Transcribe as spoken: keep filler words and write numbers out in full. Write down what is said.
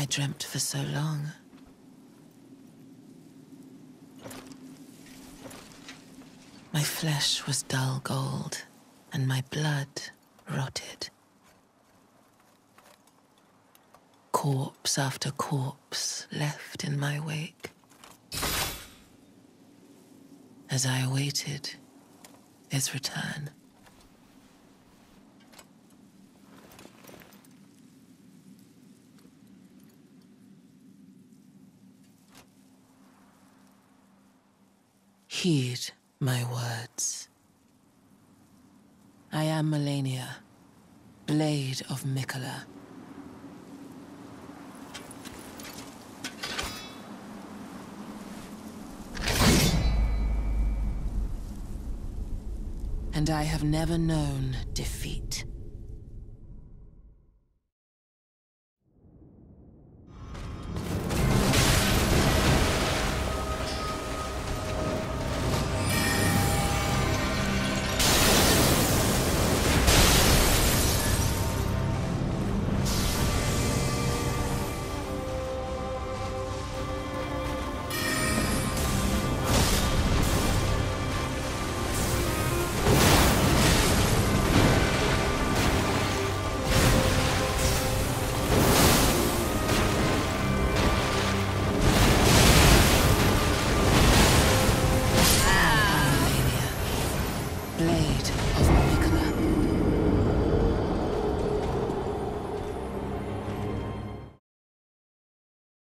I dreamt for so long. My flesh was dull gold, and my blood rotted. Corpse after corpse left in my wake. As I awaited his return. Heed my words. I am Malenia, Blade of Miquella. And I have never known defeat.